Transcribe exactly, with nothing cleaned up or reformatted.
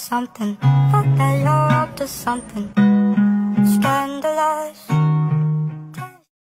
something, but that you're up to something scandalous.